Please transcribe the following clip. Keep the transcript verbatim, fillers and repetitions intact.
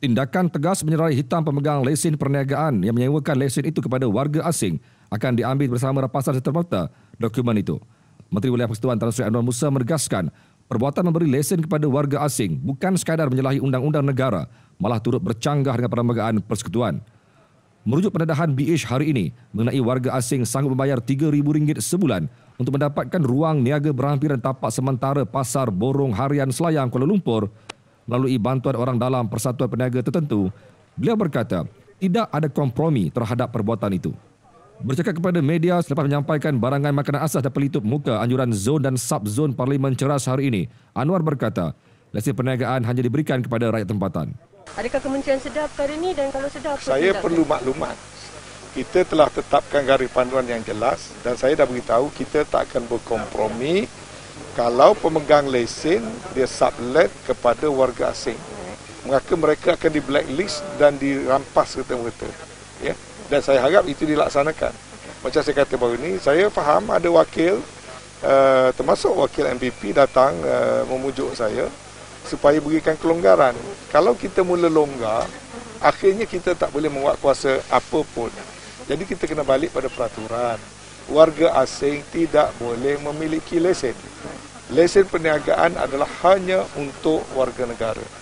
Tindakan tegas menyerai hitam pemegang lesen perniagaan yang menyewakan lesen itu kepada warga asing akan diambil bersama rapasan serta-merta dokumen itu. Menteri Wilayah Persekutuan Tan Sri Anwar Musa menegaskan perbuatan memberi lesen kepada warga asing bukan sekadar menyalahi undang-undang negara, malah turut bercanggah dengan perlembagaan persekutuan. Merujuk pendedahan B H hari ini mengenai warga asing sanggup membayar tiga ribu ringgit sebulan untuk mendapatkan ruang niaga berhampiran tapak sementara Pasar Borong Harian Selayang Kuala Lumpur melalui bantuan orang dalam persatuan peniaga tertentu, beliau berkata tidak ada kompromi terhadap perbuatan itu. Bercakap kepada media selepas menyampaikan barangan makanan asas dan pelitup muka anjuran zon dan sub-zon Parlimen Ceras hari ini, Anwar berkata lesen perniagaan hanya diberikan kepada rakyat tempatan. Adakah Kementerian sedar perkara ini dan kalau sedar apa Saya tindakan? perlu maklumat. Kita telah tetapkan garis panduan yang jelas dan saya dah beritahu kita tak akan berkompromi kalau pemegang lesen dia sublet kepada warga asing. Maka mereka akan di blacklist dan dirampas serta-merta. Ya? Dan saya harap itu dilaksanakan. Macam saya kata baru ini, saya faham ada wakil, uh, termasuk wakil M P P datang uh, memujuk saya supaya berikan kelonggaran. Kalau kita mula longgar, akhirnya kita tak boleh menguat kuasa apa pun. Jadi kita kena balik pada peraturan. Warga asing tidak boleh memiliki lesen. Lesen perniagaan adalah hanya untuk warga negara.